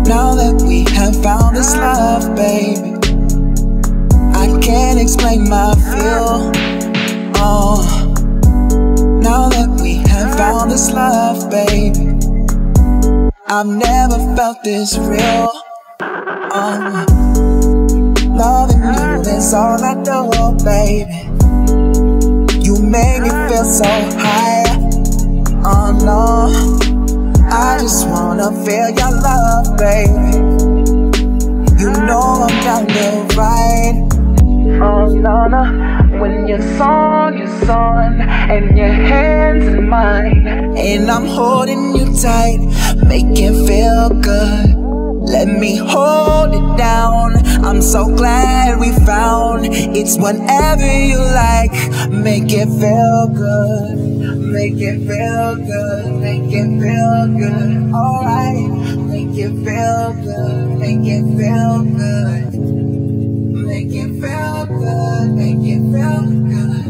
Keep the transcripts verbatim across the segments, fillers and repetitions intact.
Now that we have found this love, baby, I can't explain my feel. Oh, now that we have found this love, baby, I've never felt this real. Oh, loving you is all I do, baby. You make me feel so high. Oh no, I just wanna feel your love, baby. You know I'm down to ride. Oh no, no, when your song is on and your hands in mine, and I'm holding you tight, make it feel good. Let me hold it down. I'm so glad we found. It's whenever you like. Make it feel good. Make it feel good. Make it feel good. Alright. Make it feel good. Make it feel good. Make it feel good. Make it feel good.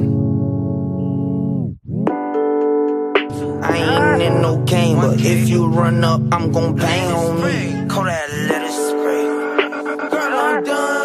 I ain't in no game, but if you run up, I'm gon' bang on me. Kodak Black-skrt. Girl, I'm done.